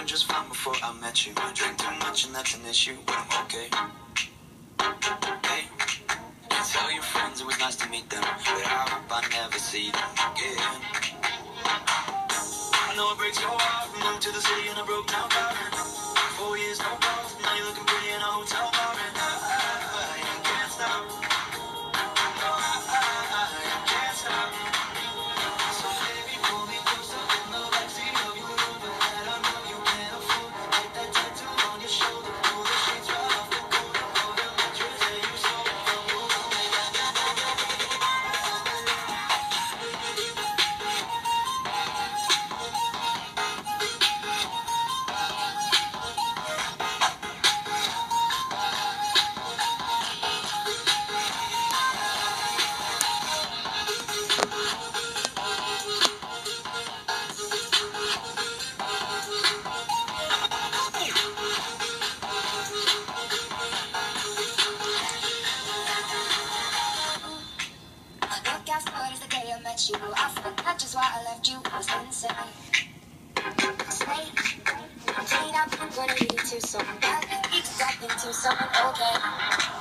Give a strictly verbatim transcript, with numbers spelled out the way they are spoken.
doing just fine before I met you. I drink too much and that's an issue, but I'm okay. Hey, tell your friends it was nice to meet them, but I hope I never see them again. I know it breaks your heart. Moved to the city in a broke down car. Four years, no calls. Now you're looking pretty in a hotel bar. And I, I, I can't stop. No, I, I, I can't stop. So baby, pull me closer in the backseat of your Rover that I know you can't afford. Get that tattoo on your shoulder. Pull the sheets right off the corner of the mattress that you stole from your roommate. You, I forgot just why I left you. I was insane. Stay, I'm played up, I'm gonna lead you to someone bad. Lead up into someone okay.